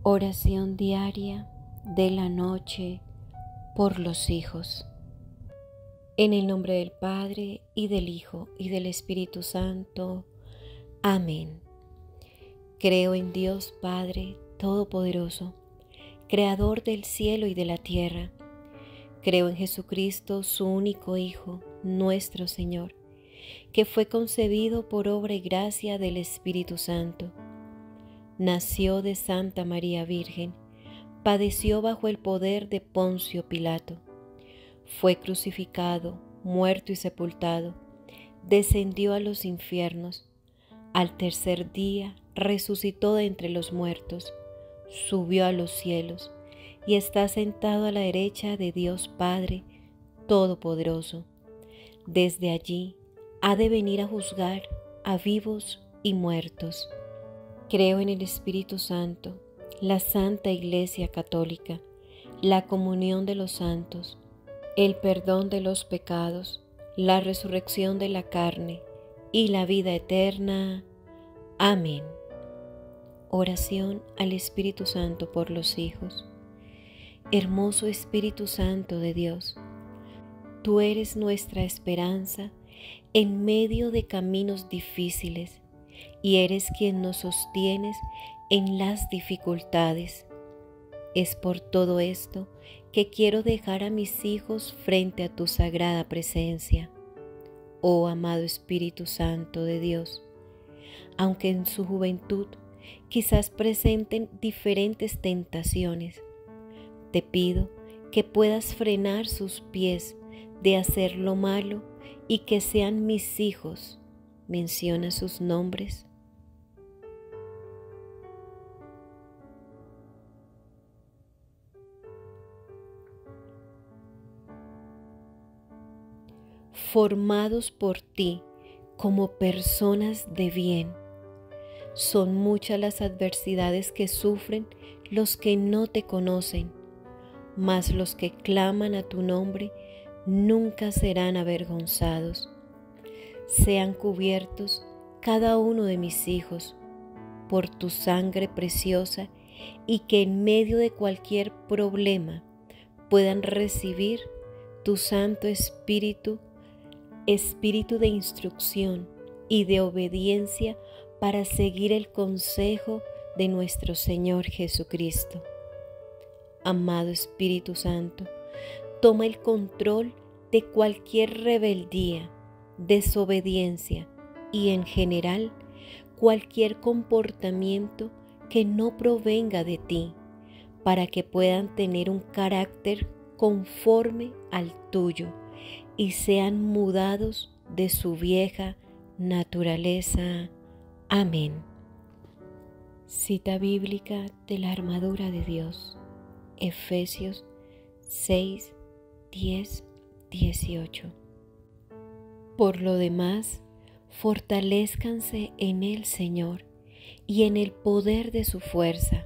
Oración diaria de la noche por los hijos. En el nombre del Padre, y del Hijo, y del Espíritu Santo. Amén. Creo en Dios Padre Todopoderoso, Creador del cielo y de la tierra. Creo en Jesucristo, su único Hijo, nuestro Señor, que fue concebido por obra y gracia del Espíritu Santo. Nació de Santa María Virgen, padeció bajo el poder de Poncio Pilato, fue crucificado, muerto y sepultado, descendió a los infiernos, al tercer día resucitó de entre los muertos, subió a los cielos y está sentado a la derecha de Dios Padre Todopoderoso. Desde allí ha de venir a juzgar a vivos y muertos. Creo en el Espíritu Santo, la Santa Iglesia Católica, la comunión de los santos, el perdón de los pecados, la resurrección de la carne y la vida eterna. Amén. Oración al Espíritu Santo por los hijos. Hermoso Espíritu Santo de Dios, tú eres nuestra esperanza en medio de caminos difíciles, y eres quien nos sostienes en las dificultades. Es por todo esto que quiero dejar a mis hijos frente a tu sagrada presencia. Oh amado Espíritu Santo de Dios, aunque en su juventud quizás presenten diferentes tentaciones, te pido que puedas frenar sus pies de hacer lo malo y que sean mis hijos. Menciona sus nombres. Formados por ti como personas de bien. Son muchas las adversidades que sufren los que no te conocen, mas los que claman a tu nombre nunca serán avergonzados. Sean cubiertos cada uno de mis hijos por tu sangre preciosa, y que en medio de cualquier problema puedan recibir tu Santo Espíritu, Espíritu de instrucción y de obediencia para seguir el consejo de nuestro Señor Jesucristo. Amado Espíritu Santo, toma el control de cualquier rebeldía, desobediencia y en general cualquier comportamiento que no provenga de ti, para que puedan tener un carácter conforme al tuyo y sean mudados de su vieja naturaleza. Amén. Cita bíblica de la armadura de Dios, Efesios 6, 10, 18. Por lo demás, fortalézcanse en el Señor y en el poder de su fuerza.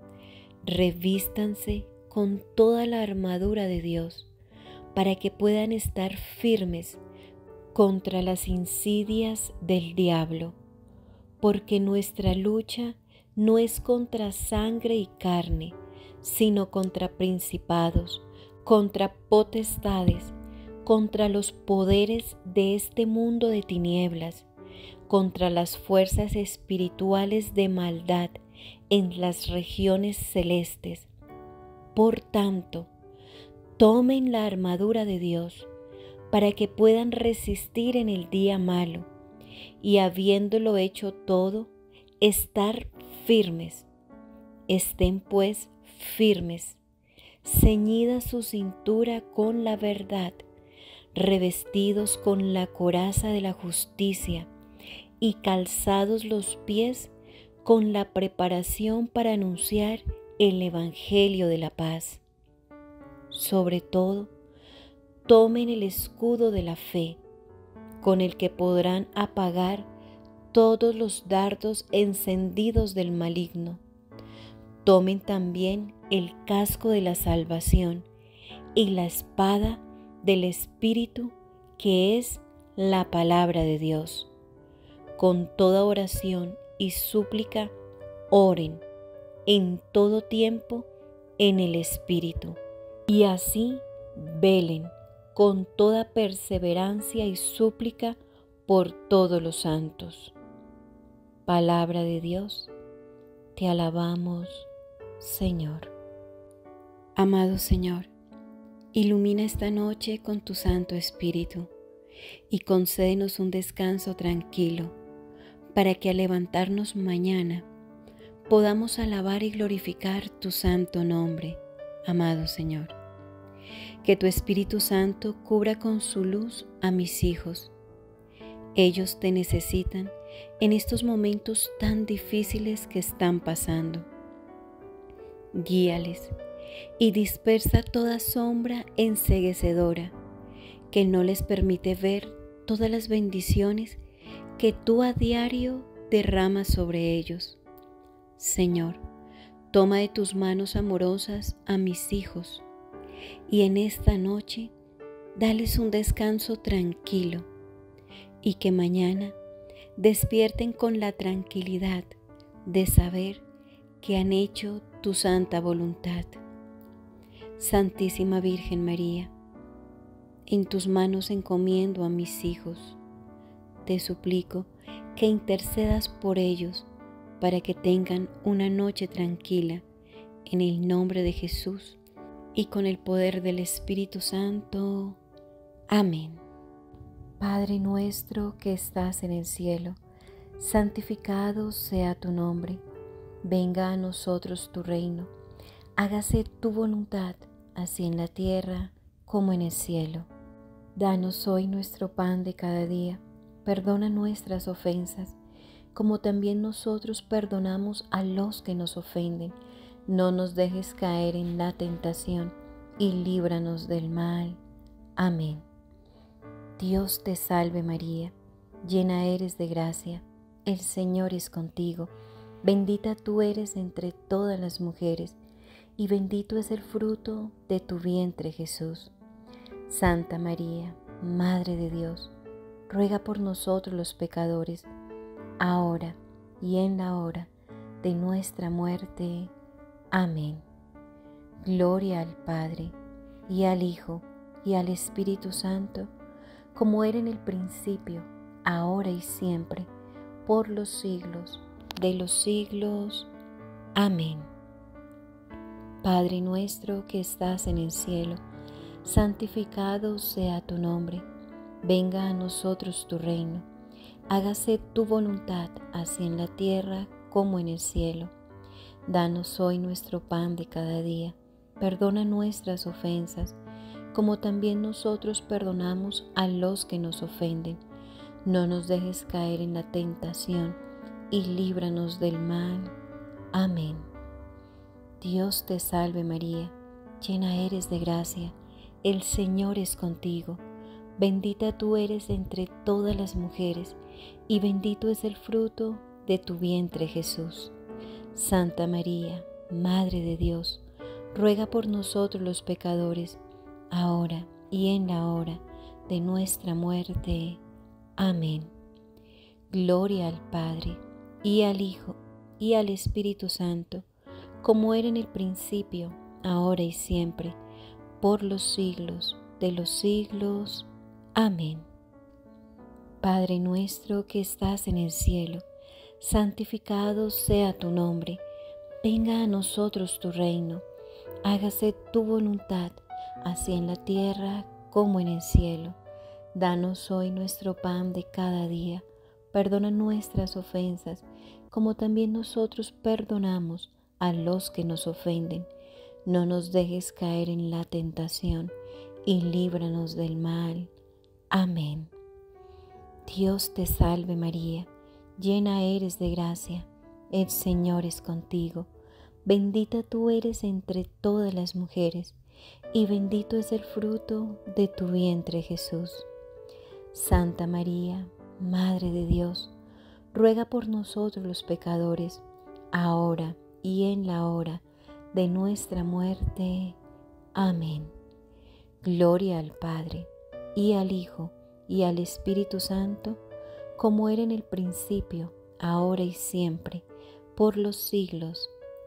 Revístanse con toda la armadura de Dios, para que puedan estar firmes contra las insidias del diablo, porque nuestra lucha no es contra sangre y carne, sino contra principados, contra potestades, contra los poderes de este mundo de tinieblas, contra las fuerzas espirituales de maldad en las regiones celestes. Por tanto, tomen la armadura de Dios para que puedan resistir en el día malo y, habiéndolo hecho todo, estar firmes. Estén pues firmes, ceñida su cintura con la verdad, revestidos con la coraza de la justicia y calzados los pies con la preparación para anunciar el Evangelio de la paz. Sobre todo, tomen el escudo de la fe, con el que podrán apagar todos los dardos encendidos del maligno. Tomen también el casco de la salvación y la espada del Espíritu, que es la palabra de Dios. Con toda oración y súplica, oren en todo tiempo en el Espíritu, y así velen con toda perseverancia y súplica por todos los santos. Palabra de Dios, te alabamos, Señor. Amado Señor, ilumina esta noche con tu Santo Espíritu y concédenos un descanso tranquilo para que al levantarnos mañana podamos alabar y glorificar tu santo nombre, amado Señor. Que tu Espíritu Santo cubra con su luz a mis hijos. Ellos te necesitan en estos momentos tan difíciles que están pasando. Guíales y dispersa toda sombra enceguecedora que no les permite ver todas las bendiciones que tú a diario derramas sobre ellos. Señor, toma de tus manos amorosas a mis hijos y en esta noche dales un descanso tranquilo y que mañana despierten con la tranquilidad de saber que han hecho tu santa voluntad. Santísima Virgen María, en tus manos encomiendo a mis hijos. Te suplico que intercedas por ellos para que tengan una noche tranquila en el nombre de Jesús y con el poder del Espíritu Santo. Amén. Padre nuestro que estás en el cielo, santificado sea tu nombre. Venga a nosotros tu reino. Hágase tu voluntad, así en la tierra como en el cielo. Danos hoy nuestro pan de cada día. Perdona nuestras ofensas, como también nosotros perdonamos a los que nos ofenden. No nos dejes caer en la tentación y líbranos del mal. Amén. Dios te salve María, llena eres de gracia, el Señor es contigo. Bendita tú eres entre todas las mujeres, y bendito es el fruto de tu vientre Jesús. Santa María, Madre de Dios, ruega por nosotros los pecadores, ahora y en la hora de nuestra muerte. Amén. Gloria al Padre, y al Hijo, y al Espíritu Santo, como era en el principio, ahora y siempre, por los siglos de los siglos. Amén. Padre nuestro que estás en el cielo, santificado sea tu nombre. Venga a nosotros tu reino. Hágase tu voluntad, así en la tierra como en el cielo. Danos hoy nuestro pan de cada día. Perdona nuestras ofensas, como también nosotros perdonamos a los que nos ofenden. No nos dejes caer en la tentación y líbranos del mal. Amén. Dios te salve María, llena eres de gracia, el Señor es contigo. Bendita tú eres entre todas las mujeres, y bendito es el fruto de tu vientre Jesús. Santa María, Madre de Dios, ruega por nosotros los pecadores, ahora y en la hora de nuestra muerte. Amén. Gloria al Padre, y al Hijo, y al Espíritu Santo, como era en el principio, ahora y siempre, por los siglos de los siglos. Amén. Padre nuestro que estás en el cielo, santificado sea tu nombre. Venga a nosotros tu reino. Hágase tu voluntad, así en la tierra como en el cielo. Danos hoy nuestro pan de cada día. Perdona nuestras ofensas, como también nosotros perdonamos a los que nos ofenden. No nos dejes caer en la tentación y líbranos del mal. Amén. Dios te salve María, llena eres de gracia, el Señor es contigo. Bendita tú eres entre todas las mujeres, y bendito es el fruto de tu vientre Jesús. Santa María, Madre de Dios, ruega por nosotros los pecadores, ahora y en la hora de nuestra muerte. Amén. Gloria al Padre, y al Hijo, y al Espíritu Santo, como era en el principio, ahora y siempre, por los siglos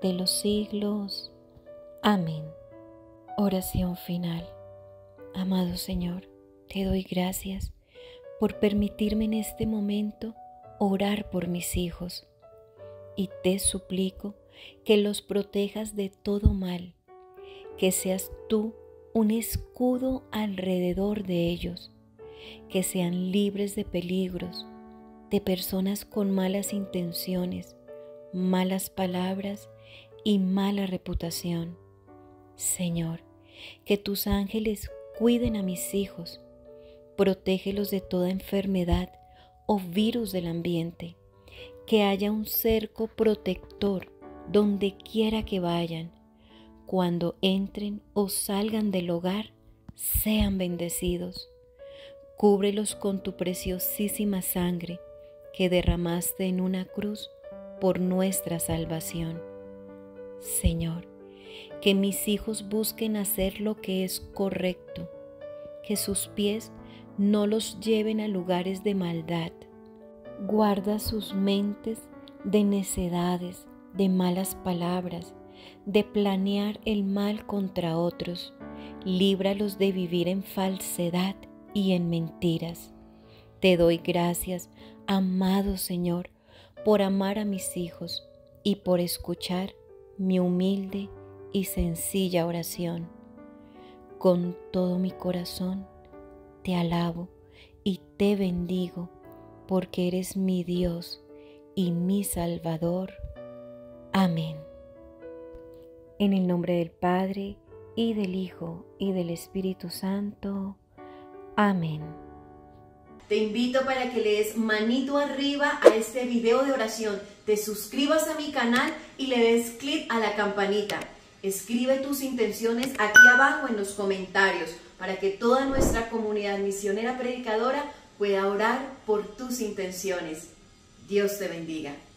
de los siglos. Amén. Oración final. Amado Señor, te doy gracias por permitirme en este momento orar por mis hijos, y te suplico que los protejas de todo mal, que seas tú un escudo alrededor de ellos, que sean libres de peligros, de personas con malas intenciones, malas palabras y mala reputación. Señor, que tus ángeles cuiden a mis hijos, protégelos de toda enfermedad o virus del ambiente, que haya un cerco protector donde quiera que vayan. Cuando entren o salgan del hogar, sean bendecidos. Cúbrelos con tu preciosísima sangre que derramaste en una cruz por nuestra salvación. Señor, que mis hijos busquen hacer lo que es correcto, que sus pies no los lleven a lugares de maldad. Guarda sus mentes de necedades, de malas palabras, de planear el mal contra otros. Líbralos de vivir en falsedad y en mentiras. Te doy gracias, amado Señor, por amar a mis hijos y por escuchar mi humilde y sencilla oración. Con todo mi corazón te alabo y te bendigo, porque eres mi Dios y mi Salvador. Amén. En el nombre del Padre, y del Hijo, y del Espíritu Santo. Amén. Te invito para que le des manito arriba a este video de oración, te suscribas a mi canal y le des clic a la campanita. Escribe tus intenciones aquí abajo en los comentarios para que toda nuestra comunidad misionera predicadora pueda orar por tus intenciones. Dios te bendiga.